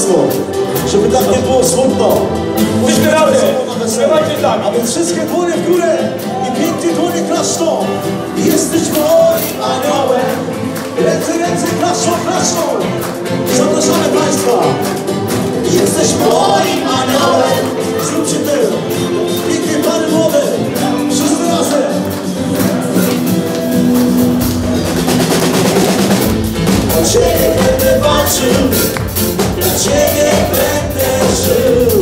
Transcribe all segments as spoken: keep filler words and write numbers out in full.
Państwo, żeby tak nie było smutno. Wszyscy razem, śpiewajcie tak. A więc wszystkie dłonie w górę i pięknie dłonie klaszczą. Jesteś moim aniołem. Ręce, ręce klaszczą, klaszczą. Zapraszamy Państwa. Jesteś moim aniołem. Zróbcie tyle. Pięknie pary młode. Wszyscy razem. O Ciebie będę walczył, dla Ciebie będę żył.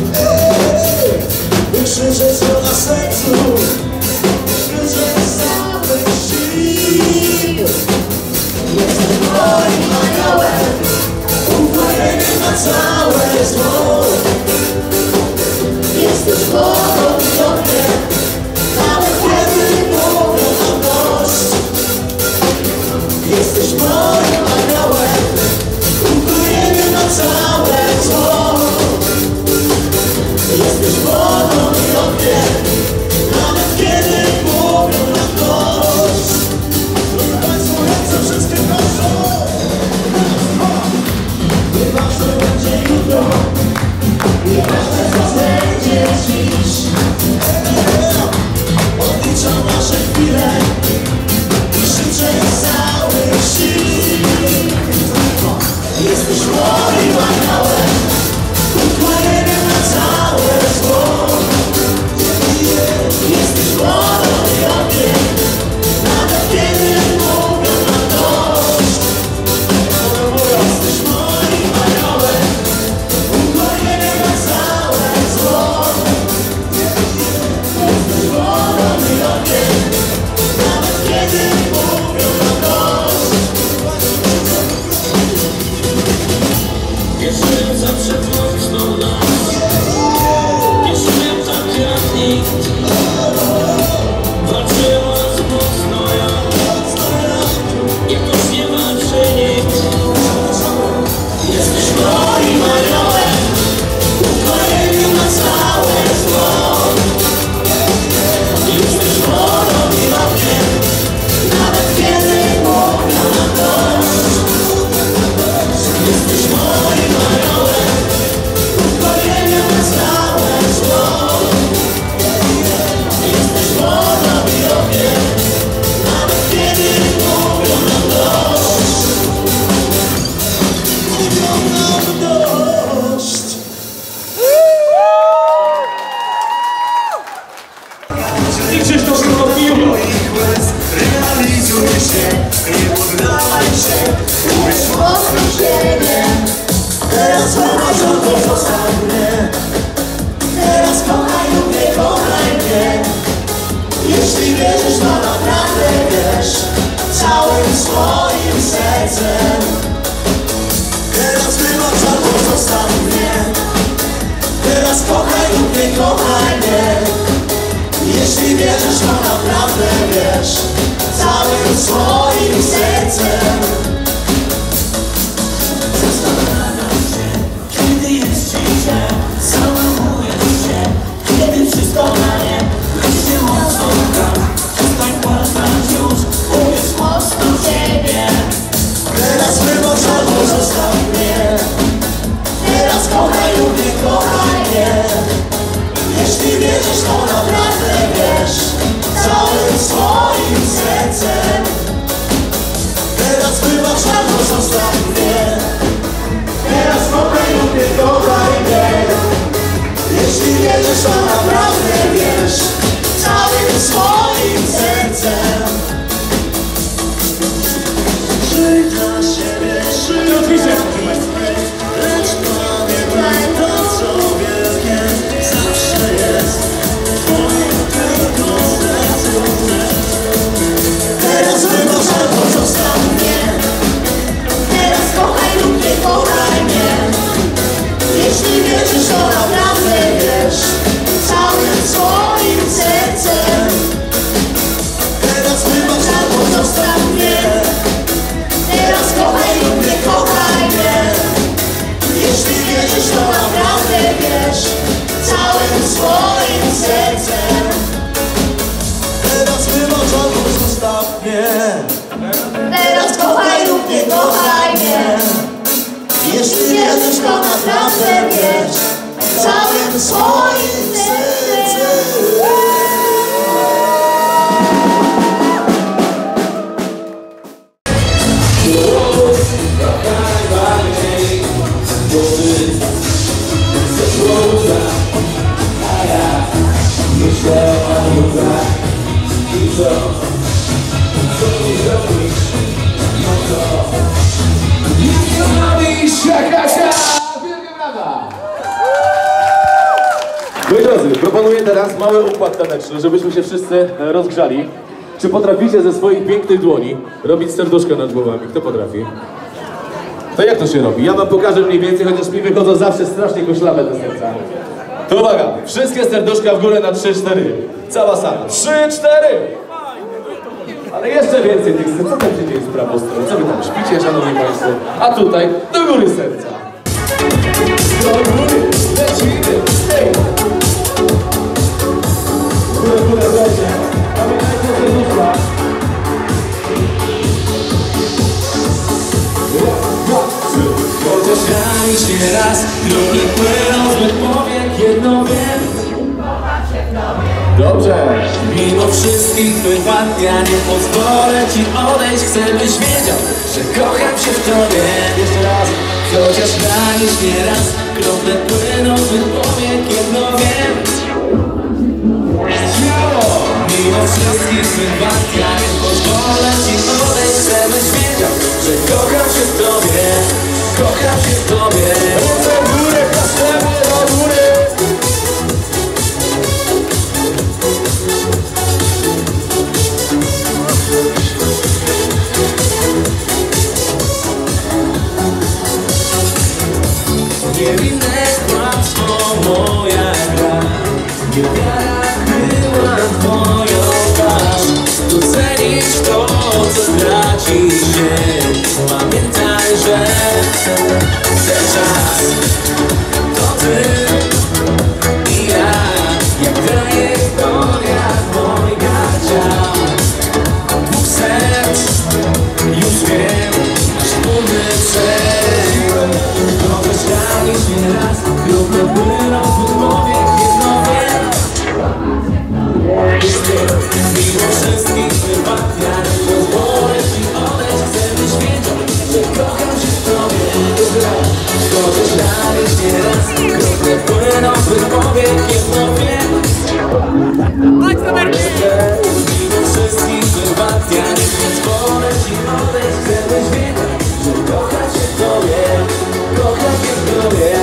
Wykrzyczę co na sercu, wykrzyczę z całych sił. Jesteś moim aniołem, ukojenie na całe zło. Jesteś wodą i ogniem, nawet kiedy mówią nam dość. Jesteś moim aniołem, ukojenie na całe zło. Jesteś wodą i ogniem, nawet kiedy mówią nam dość. Proszę Państwa, ręce wszystkie proszą. Nieważne będzie jutro, nieważne co będzie dziś. Odliczam nasze chwile i życzę całych sił. Jesteś moim aniołem, ukojenie na całe zło. Jesteś wodą i ogniem, nawet kiedy mówią nam dość. Jesteś moim aniołem, ukojenie na całe zło. Jesteś wodą i ogniem, nawet kiedy mówią nam dość. Wierzyłem zawsze w mocną noc, wierzyłem tak jak nikt. Walczyłem z mocno jak to nie walczy nikt. Jesteś moim aniołem, ukojenie na całe zło. Jesteś wodą i ogniem, nawet kiedy mówią nam dość. Jesteś moim aniołem, ukojenie na całe zło. Jesteś wodą i ogniem, nawet kiedy mówią nam dość. Mówią nam dość. I Krzysztof Kowalski. Realizuj się, nie poddawaj się, uwierz mocno w siebie. Teraz kochaj, to zostaw mnie. Teraz kochaj lub nie kochaj mnie. Jeśli wierzysz, to naprawdę wiesz, całym swoim sercem. Teraz wybacz, albo zostaw mnie. Teraz kochaj lub nie kochaj mnie. Jeśli wierzysz, to naprawdę wiesz, całym swoim sercem. Zastanawiam się, kiedy jest ci źle, załamuję się, kiedy wszystko na nie, lecz się mocno gram. Przestań płakać już, uwierz mocno w siebie. Teraz wybacz albo zostaw mnie. Teraz kochaj lub nie kochaj mnie. Jeśli wierzysz, to naprawdę wiesz, całym swoim sercem. Teraz wybacz albo zostaw mnie. Teraz kochaj lub nie kochaj mnie. Jeśli wierzysz, to naprawdę wiesz, całym swoim sercem. Żyj dla siebie, żyj dla innych, lecz pamiętaj to, co wielkie zawsze jest twoim tylko sercu. Teraz wybacz albo zostaw mnie. Teraz kochaj lub nie kochaj mnie. Jeśli wierzysz, to naprawdę wiesz, całym swoim sercem. Teraz wybacz albo zostaw mnie. Teraz kochaj lub nie kochaj mnie. Jeśli wierzysz, to naprawdę wiesz, całym swoim sercem. Teraz wybacz albo zostaw mnie. Teraz kochaj lub nie kochaj mnie. Jeśli wierzysz, to naprawdę wiesz całym swoim sercem. Moi drodzy, proponuję teraz mały układ taneczny, żebyśmy się wszyscy rozgrzali. Czy potraficie ze swoich pięknych dłoni robić serduszko nad głowami? Kto potrafi? To jak to się robi? Ja wam pokażę mniej więcej, chociaż mi wychodzą zawsze strasznie koślawe te serca. To uwaga, wszystkie serduszka w górę na trzy cztery. Cała sala. trzy cztery! Ale jeszcze więcej tych serc. Co tam się dzieje z prawą stroną? Co wy tam śpicie, szanowni państwo? A tutaj do góry serca. Do góry, lecimy, hej! Górę, górę, będzie. Pamiętajcie o serduszka. Chociaż granić nie raz, drogi płyną zbyt powiek, jedno wiem. Dobrze. Mimo wszystkich wywad ja nie pozwolę ci odejść. Chcę byś wiedział, że kocham się w tobie. Jeszcze raz. Chociaż granić nie raz, krople płyną zbyt powiek, jedno wiem. Mimo wszystkich wywad ja nie pozwolę ci odejść. Chcę byś wiedział, że kocham się w tobie. Kocham się w tobie. Ręce w górę, kaszlemy do góry. Niewinne kłamstwo moja gra. Niewiara była twoją twarz. Docenić to, co traci się. Pamiętaj, że ten czas to ty i ja. Jak trajektoria dwojga ciał. Dwóch serc, już wiem, nasz wspólny cel. Mogę ścianić nie raz, krople płyną w powiek, jedno wiem. Mimo wszystkich wywad ja nie pozwolę ci odejść. Chcę byś wiedział, że kocham się w tobie. Mogę ścianić nie raz, krople płyną w powiek, jedno wiem. Mimo wszystkich wywad ja nie pozwolę ci odejść. Chcę byś wiedział, że kocham się w tobie. Kocham się w tobie.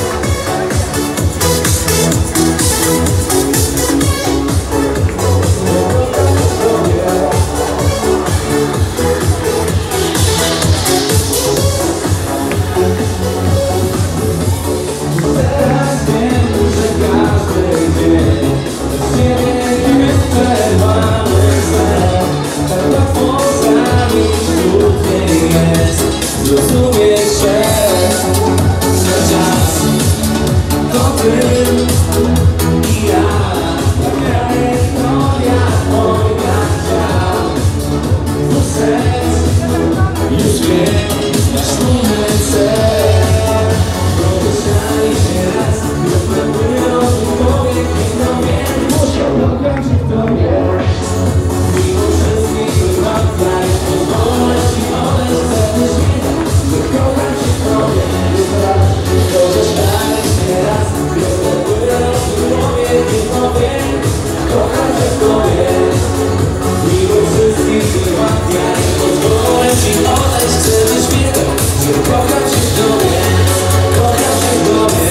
Teraz wiem, że każdy dzień bez ciebie jest przerwany sen. Tak łatwo zamieć trudniej jest zrozumieć, że że czas to ty i ja. Trajektoria dwojga ciał. Dwóch serc, już wiem, nasz wspólny cel. Mogę ścianić nie raz, krople płyną w powiek, jedno wiem. Kocham się w tobie. Mimo wszystkich wywad ja nie pozwolę ci odejść. Chcę byś wiedział, że kocham się w tobie. Mogę ścianić nie raz, krople płyną w powiek, jedno wiem. Kocham się w tobie. Mimo wszystkich wywad ja nie pozwolę ci odejść. Chcę byś wiedział, że kocham się w tobie. Kocham się w tobie.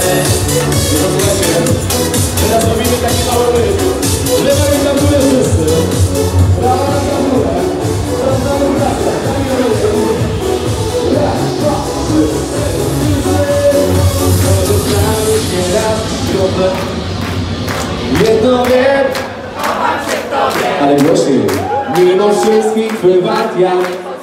Teraz robimy taki mały ryb. Lewa ręka w górę wszyscy. Prawa ręka w górę. Teraz na dół rękę. Dajmy rękę. Raz, dwa, trzy, cztery. Może znaleźć nie raz krople. Jedno wiem. Kocham się w tobie. Ale głośniej. Mimo wszystkich wywad ja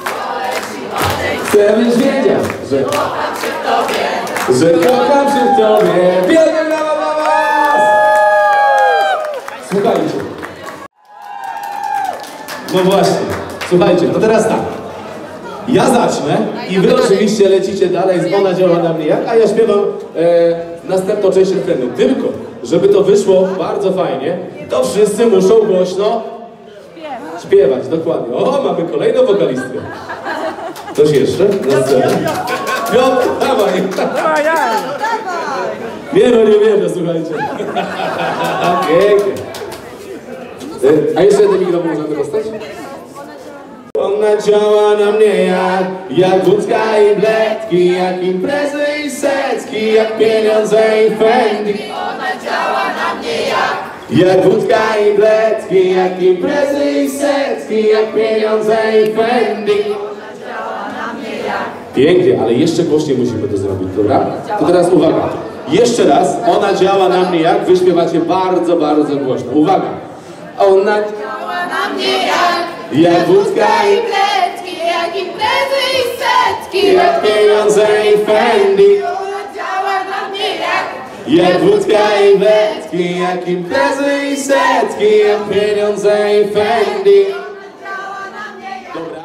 chcę byś wiedział, że Kocham się w tobie. że kocham się w tobie. Wielkie brawa dla was! Słuchajcie. No właśnie, słuchajcie, to teraz tak. Ja zacznę i wy oczywiście lecicie dalej z Ona działa na mnie jak, a ja śpiewam e, następną część refrenu. Tylko, żeby to wyszło bardzo fajnie, to wszyscy muszą głośno śpiewać, dokładnie. O, mamy kolejną wokalistkę. Coś jeszcze? Na scenę. Piotr, dawaj! Dawaj, dawaj! Nie no, nie wierzę, słuchajcie. Pięknie. E, A jeszcze jeden mikrofon możemy dostać? Ona działa na mnie jak, jak wódka i bledki, jak imprezy i setki, jak pieniądze i Fendi. Ona działa na mnie jak Jak wódka i bledki, jak imprezy i setki, jak pieniądze i Fendi. Ona działa na mnie jak Pięknie, ale jeszcze głośniej musimy to zrobić, dobra? To teraz uwaga. Jeszcze raz, ona działa na mnie jak, wy śpiewacie bardzo, bardzo głośno. Uwaga. Ona działa na mnie jak jak wódka i bledki, jak imprezy i setki. jak pieniądze i Fendi. Ona działa na mnie jak Jak wódka i bledki, jak imprezy i setki, jak pieniądze i Fendi. Ona działa na mnie jak Dobra.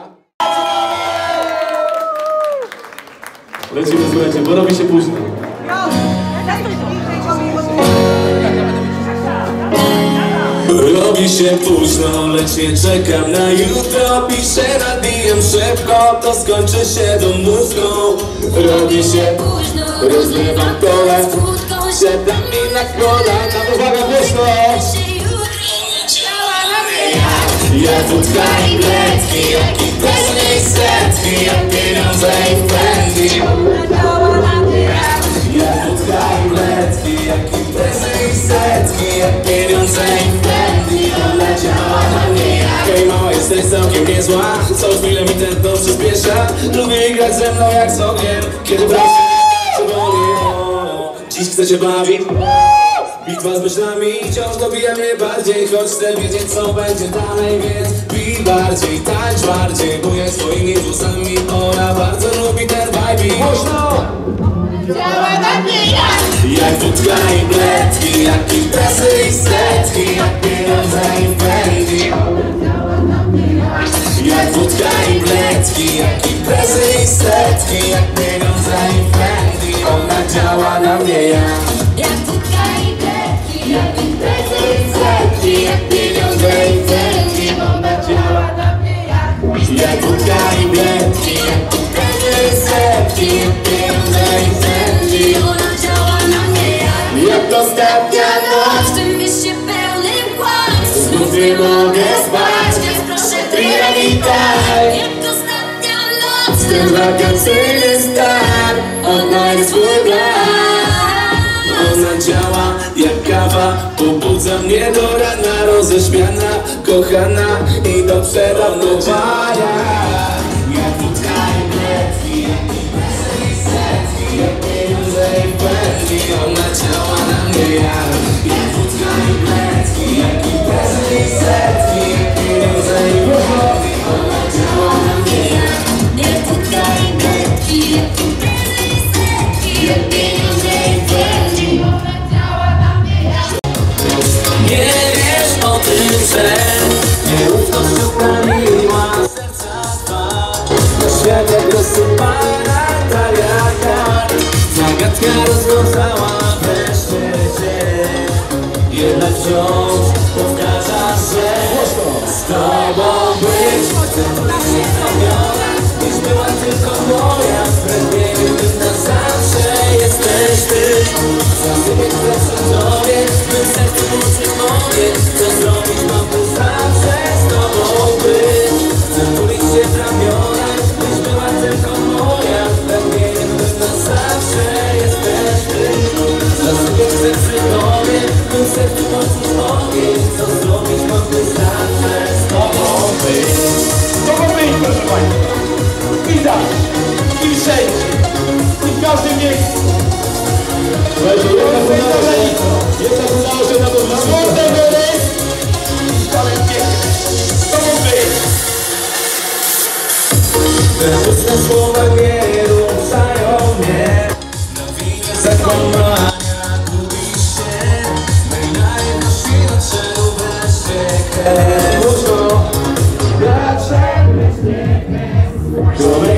Lecimy, słuchajcie, bo robi się późno. Robi się późno, lecz nie czekam na jutro. Piszę na D M szybko, to skończy się do mózgu. Robi się późno, rozlewam kole, siadam mi na kolana. Uwaga, głośno! działa na mnie jak Jak wódka i bledki, jak imprezy i setki, jak pieniądze i Fendi. Ona działa na mnie jak Jak wódka i bledki, jak imprezy i setki, jak pieniądze i Fendi. Ona działa na mnie jak hej mała, jesteś całkiem niezła, co chwilę mi ten to przyspiesza. Lubię grać ze mną jak z ogniem, kiedy wreszcie boli. Dziś chcę się bawić, bitwa z myślami wciąż dobija mnie bardziej. Choć chcę wiedzieć co będzie dalej, więc bij bardziej, tańcz bardziej. Buję swoimi włosami, ona bardzo lubi ten vibe. Głośno! działa na mnie jak Jak wódka i bledki, jak imprezy i setki, jak pieniądze i Fendi. Jak wódka i bledki, jak imprezy i setki, jak pieniądze i Fendi. Ona działa na mnie jak Jak wódka i bledki, jak imprezy i setki, jak pieniądze i Fendi. Ona działa na mnie jak Jak wódka i bledki, jak imprezy i setki, jak pieniądze i Fendi. Ona działa na mnie jak Jak ostatnia noc, w tym mieście pełnym kłamstw. znów nie mogę spać. Więc proszę Witaj! jak ostatnia noc. Ten wakacyjny stan, odnajdź swój plan. Ona działa jak kawa, pobudza mnie do rana. Roześmiana, kochana i do przerokowania. Jak wódka i bledki, jak imprezy i setki, jak pieniądze i Fendi. Ona działa na mnie jak jak wódka i bledki, jak imprezy i setki, jak pieniądze i Fendi. Ona działa na mnie jak Jak wódka i bledki, jak imprezy i setki, jak pieniądze i Fendi. Ona działa na mnie jak nie wiesz o tym, że nieufność upaliła serca dwa. Na świat jak rozsypana talia kart. Zagadka rozwiązała wreszcie się. Jednak wciąż powtarzasz, że z tobą być. Chcę być niezrobiona, niż była tylko moja. Pragnieniem tym na zawsze jesteś ty. Zasypiać chcę przy tobie, bym sercu uczyć moje. Co zrobić mam by zawsze z tobą być. Chcę tulić się w ramiona, niż była tylko moja. Pragnieniem tym na zawsze jesteś ty. Zasypiać chcę przy tobie, bym sercu uczyć moje. Co zrobić mam by zawsze z tobą być. To być, proszę Państwa. I tak, i wszędzie, i w każdym miejscu. Słuchajcie, jednak udało się, jednak udało się na to wrócić. Ale pięknie. To być. Te puste słowa nie ruszają mnie. Na winie zakłamania gubisz się. Mej najedności nadszedł wreszcie kres. Dlaczego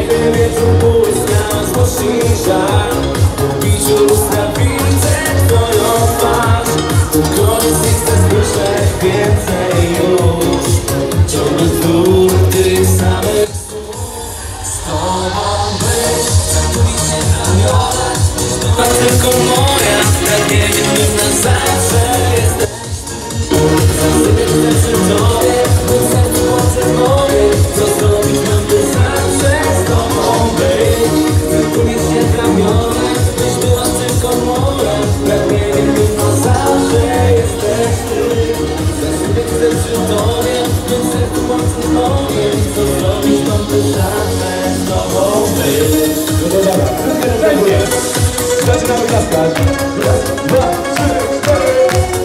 mamy klaskać. Raz, dwa, trzy, cztery.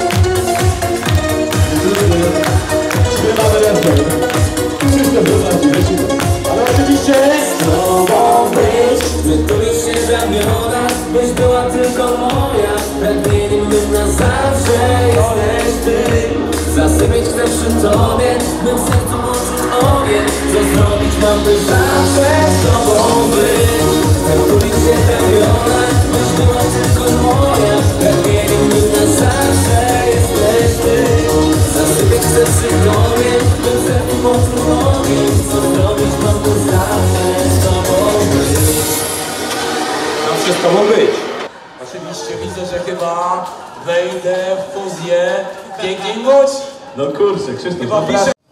Śpiewamy refren. Krzysztof prowadzi, lecimy. Ale oczywiście Z tobą być, wytulić się w ramiona, byś była tylko moja. Pragnieniem mym na zawsze jesteś ty. Zasypiać chcę przy tobie, mym sercu włączyć ogień. Co zrobić mam, by zawsze z tobą być. Wytulić się w ramiona, byś była tylko moja. Pragnieniem mym na zawsze jesteś ty. Zasypiać chcę przy tobie, mym sercu włączyć ogień. Co zrobić mam, by zawsze z tobą być. Zawsze z tobą być. Oczywiście widzę, że chyba wejdę w fuzję pięknej moci. no kurczę, Krzysztof, Chyba naprawdę. piszę.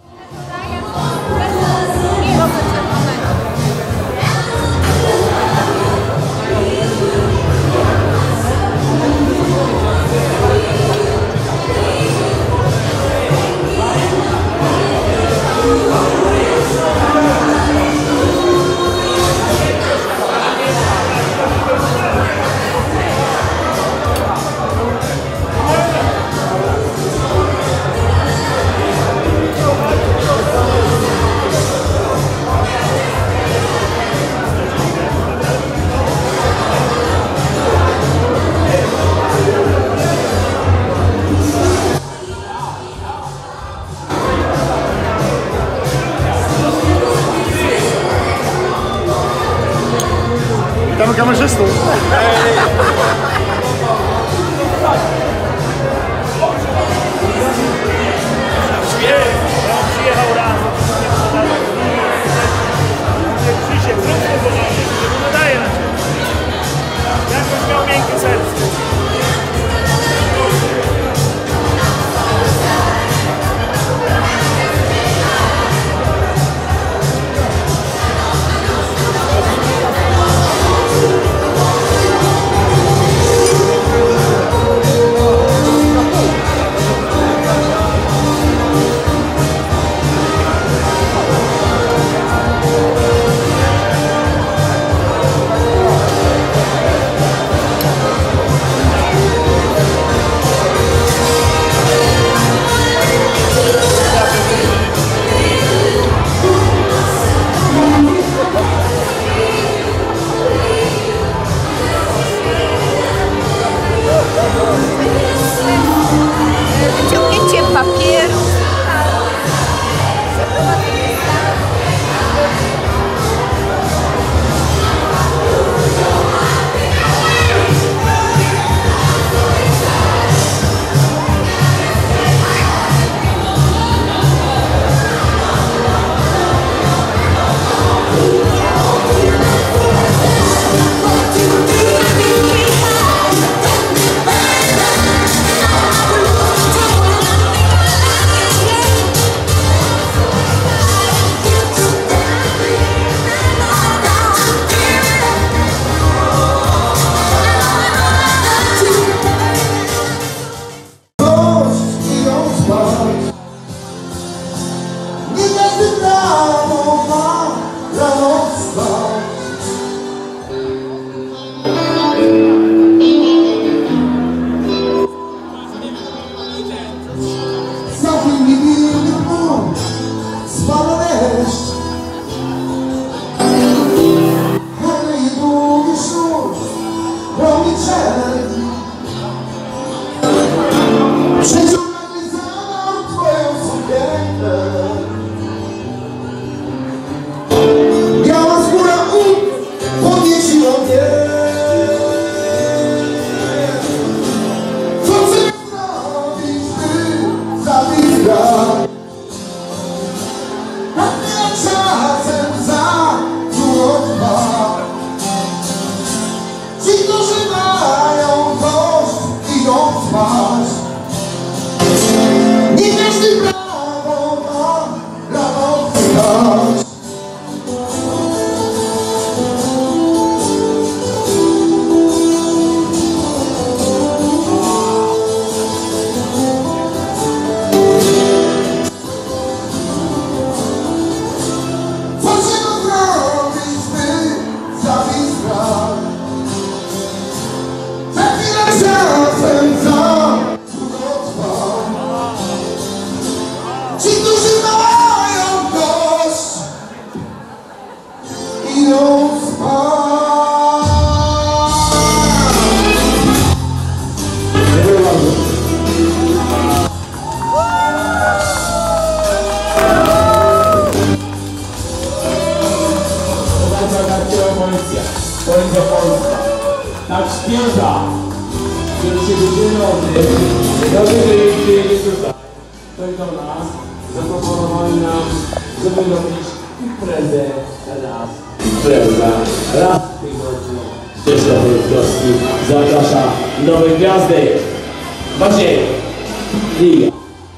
jak śpiewka. Żeby się wydzielony. Dobrze, że jeśli jest tutaj. Ktoś do nas zaproponowali nam, żeby robić imprezę raz. Impreza raz w tygodniu. Ścieżka Wojtkowski zaprasza nowe gwiazdy. Maciej i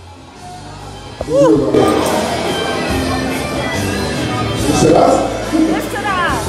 Jeszcze raz? Jeszcze raz!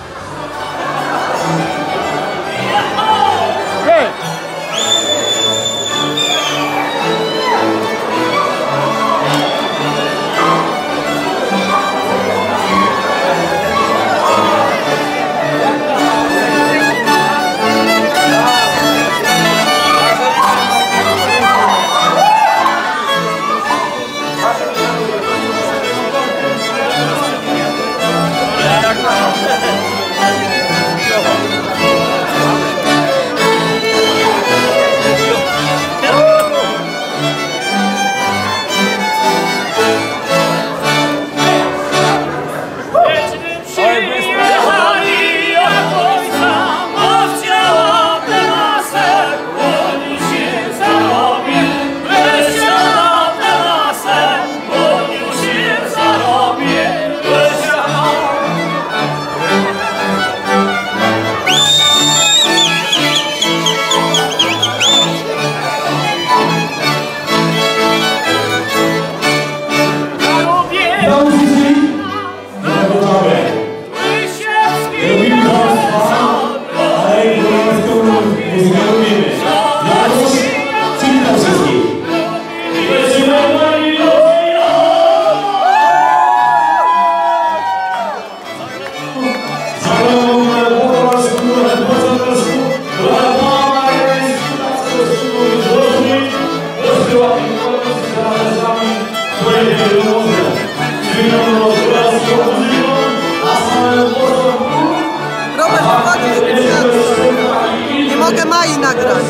Nie mogę Mai nagrać.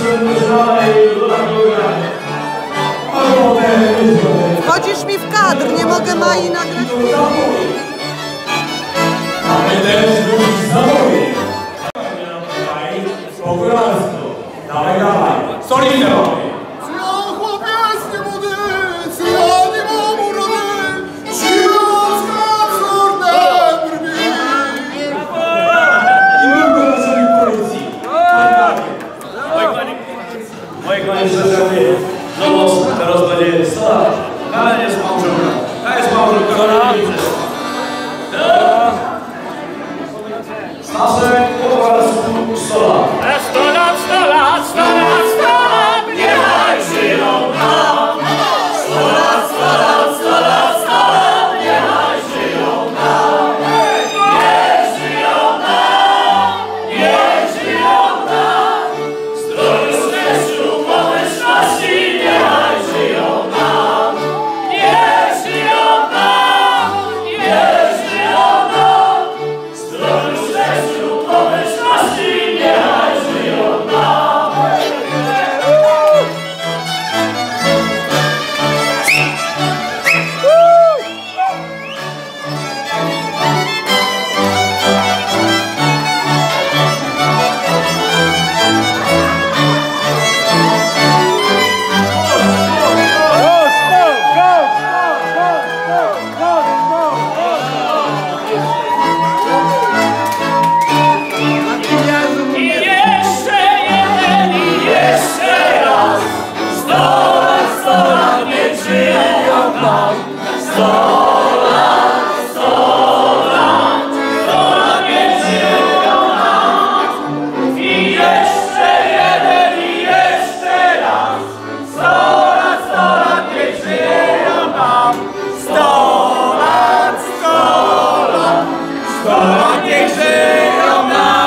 Wchodzisz mi w kadr, nie mogę Mai nagrać. A my też lubić zawoły. Po prostu. Dawaj, dawaj. Solidne mamy. Teraz będzie stara, ale jest małżonka. To jest małżonka. Stasek po prostu sto lat. sto lat, sto lat, sto lat, sto lat, niechaj żyją nam. sto lat, sto lat, sto lat, sto lat, niechaj żyją nam. Niech żyją nam, niech żyją nam. Zdrowiu, szczęściu, pomyślności, niechaj żyją nam. Niech żyją nam, niech żyją nam. Zdrowiu, szczęściu, pomyślności, niechaj żyją nam. I jeszcze jeden, i jeszcze raz. Sto lat, sto lat, niech żyją nam. Sto lat, sto lat, sto lat, niech żyją nam. I jeszcze jeden, i jeszcze raz. Sto lat, sto lat, niech żyją nam. Sto lat, sto lat, sto lat, niech żyją nam.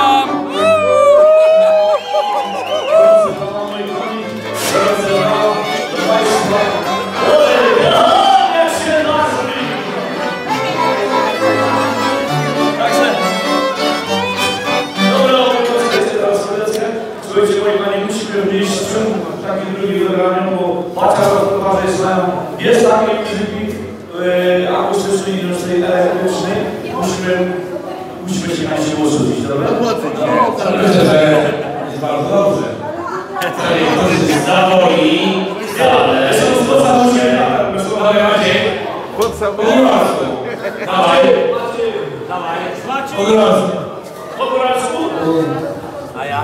Słuchajcie, moi panie, musimy mieć sprzęt taki drugi wybrany, bo patrz, że znają. Jest taki muzyki e, akustyczny i tej elektrycznej. Musimy, musimy się na siebie uczyć, dobra? Myślę, że bardzo dobrze. Niektórzy się zawoli, ale... Dawaj Maciek. Po góralsku. Dawaj. Dawaj. Po góralsku. Po góralsku? A jak?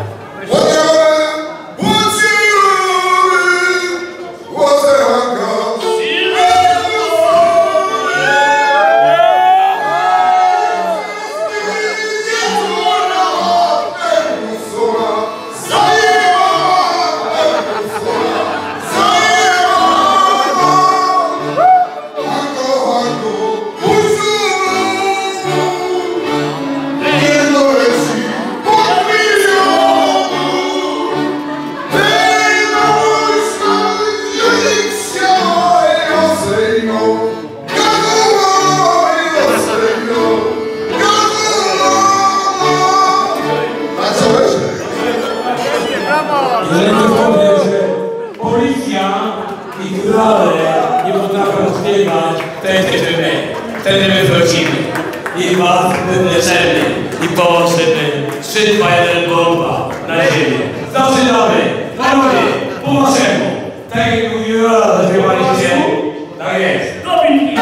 Nie potrafią śpiewać, wtedy my, wtedy my wrócimy. I was wyleczymy i położymy. trzy, dwa, jeden, bomba na ziemię. Zaczynamy! Panowie, po waszemu! Tak jak mówiła, zaśpiewaliście? Tak jest. Dominiki!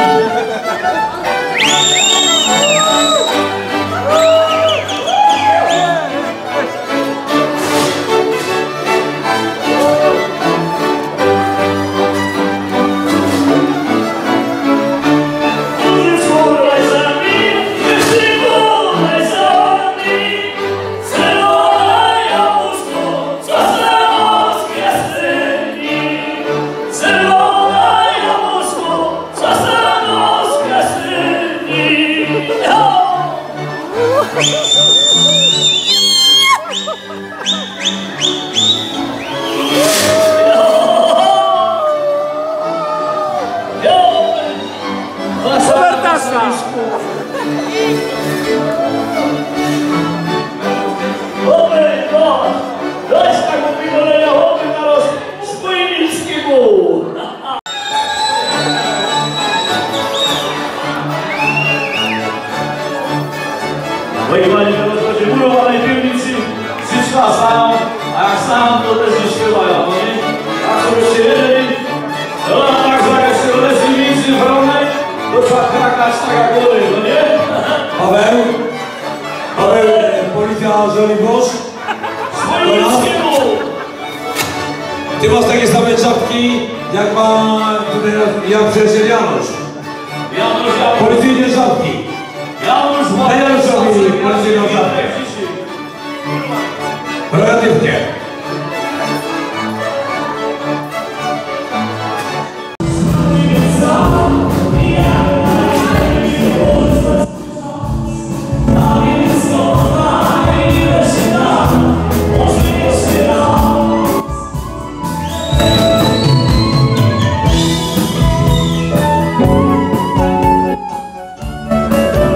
Moi panie, teraz będzie murowanej piwnicy, wszystko znają, a jak znają, to też nie śpiewają, no nie? A co byście wiedzieli? No tak, że jak się rolecy między chronek, to trzeba krakać tak jak góry, no nie? Paweł? Paweł, policja Żoliborz? Swoimskiemu! Ty masz takie same czapki, jak ma tutaj jak przyjaciel Janusz. Janusz, Janusz. Policyjne czapki. Janusz, A Janusz robi policyjną czapkę. Relatywnie.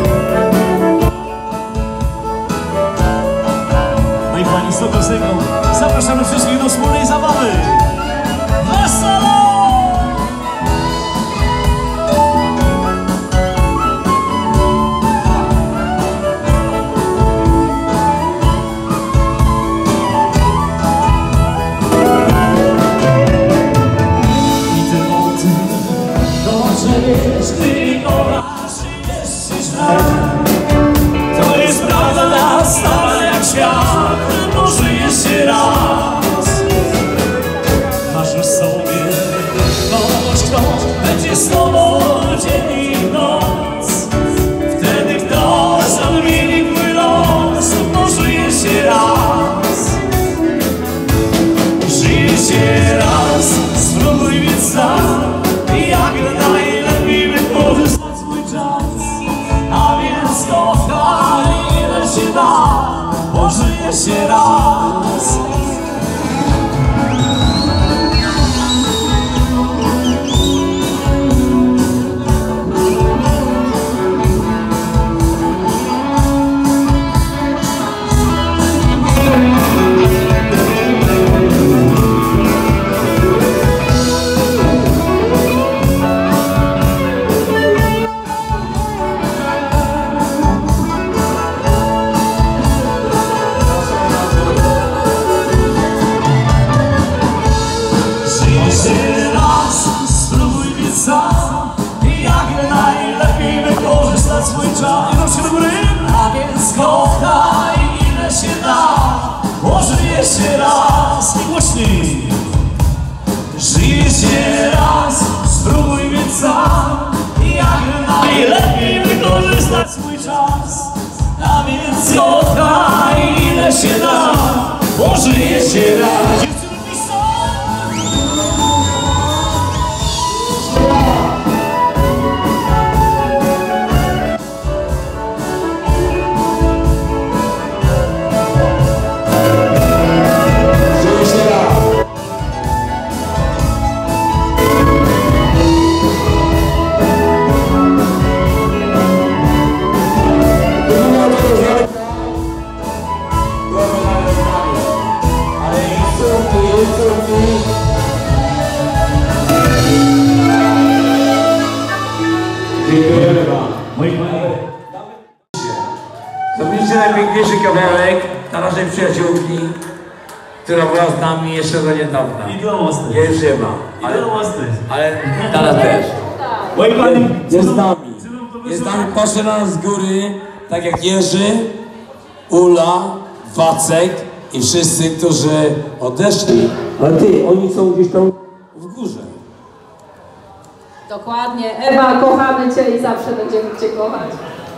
No i pani z tego swój czas. I ruszy do góry. A więc kochaj ile się da, bo żyje się raz. I głośniej. Żyje się raz, spróbuj więc sam, jak najlepiej wykorzystać swój czas. A więc kochaj ile się da, bo żyje się raz. Dziękujemy wam. Moi panie. Zrobiliście najpiękniejszy kawałek dla naszej przyjaciółki, która była z nami jeszcze do niedawna. I do mosty. Ja już nie ma, I ale, do mosty. ale teraz też. Moi pani. Jest z nami. Jest z nami, patrzy na nas z góry, tak jak Jerzy, Ula, Wacek i wszyscy, którzy odeszli. Ale ty, oni są gdzieś tam w górze. Dokładnie. Ewa, kochamy Cię i zawsze będziemy Cię kochać.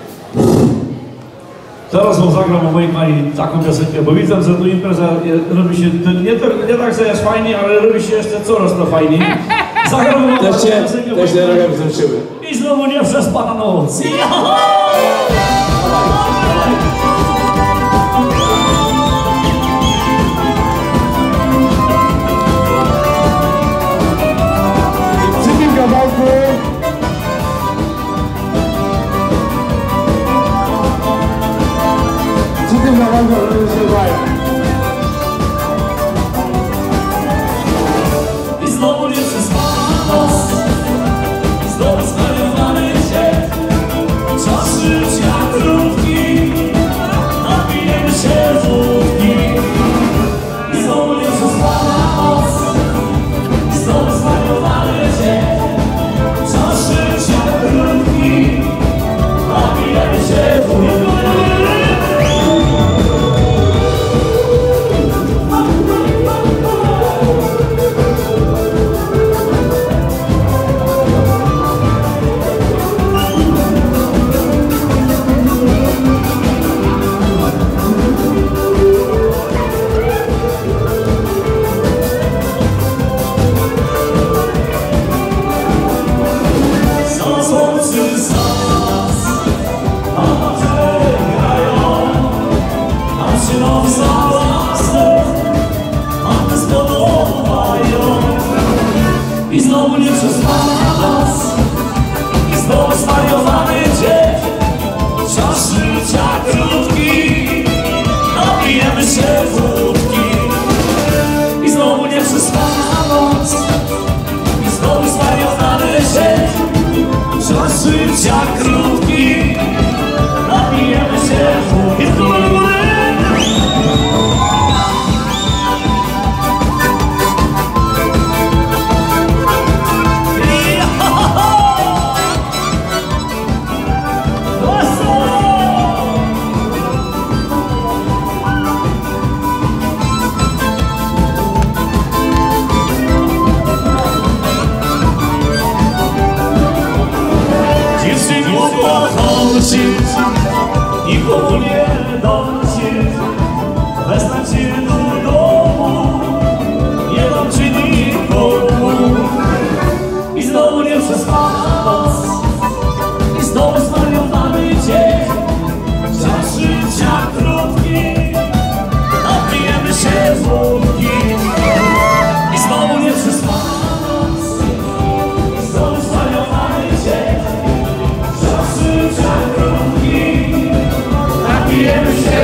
Teraz wam zagram o mojej pani taką piosenkę, bo widzę, że tu impreza robi się, nie, to, nie tak, że jest fajnie, ale robi się jeszcze coraz to fajniej. Zagram wam taką piosenkę, Też nie robię wzruszyły. i znowu nie przespana noc. Przy tym kawałku Przy tym kawałku rozrywają. I znowu nie przespana noc, i znowu zwariowany dzień. Czas życia krótki, napijemy się wódki. I znowu nie przespana noc, i znowu zwariowany dzień. Czas życia krótki, napijemy się wódki. Sądzący sas, a macie grają, a się nam za własne, a te spodobają. I znowu nie przespana noc, i znowu zwariowany dzień. Czas życia krótki, napijemy się wódki. I znowu nie przespana noc, i znowu zwariowany dzień. Czas życia krótki, napijemy się wódki. I w górę, górę. I ho, ho, ho. Oso. Dziewczynu pochodzić, nikomu nie dążyć, wezmę cię do domu, nie dam ci nikomu. I znowu nie przespana noc, i znowu zwariowany dzień. Czas życia krótki, napijemy się wódki. I znowu nie przespana noc, i znowu zwariowany dzień. Czas życia krótki, napijemy się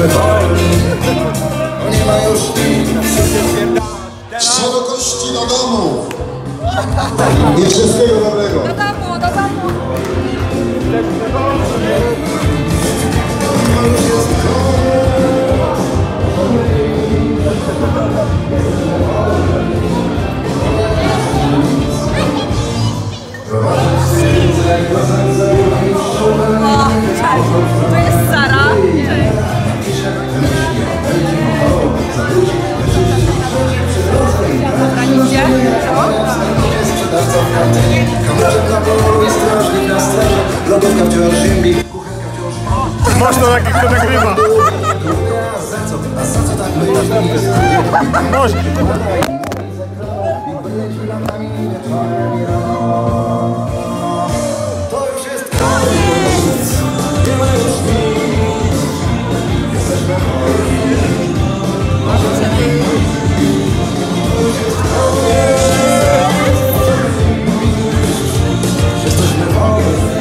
jesteśmy wolni. Nie ma już nic. Z szerokości do domu i wszystkiego dobrego. Do domu, do domu. O, cześć. Tu jest Sara. Idzie? Można taki, kto nagrywa. Można. To już jest koniec. Nie ma już nic. Jesteśmy wolni. Jesteśmy wolni.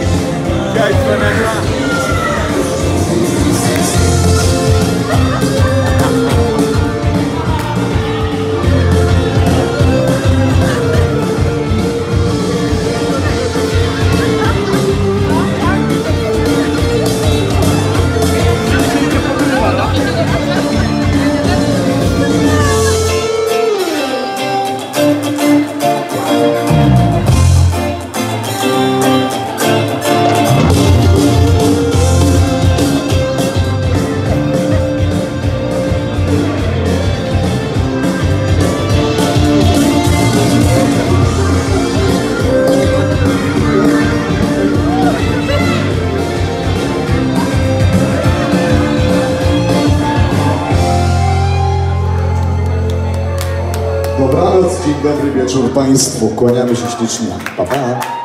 Dobranoc, dzień dobry wieczór Państwu. Kłaniamy się ślicznie. Pa, pa.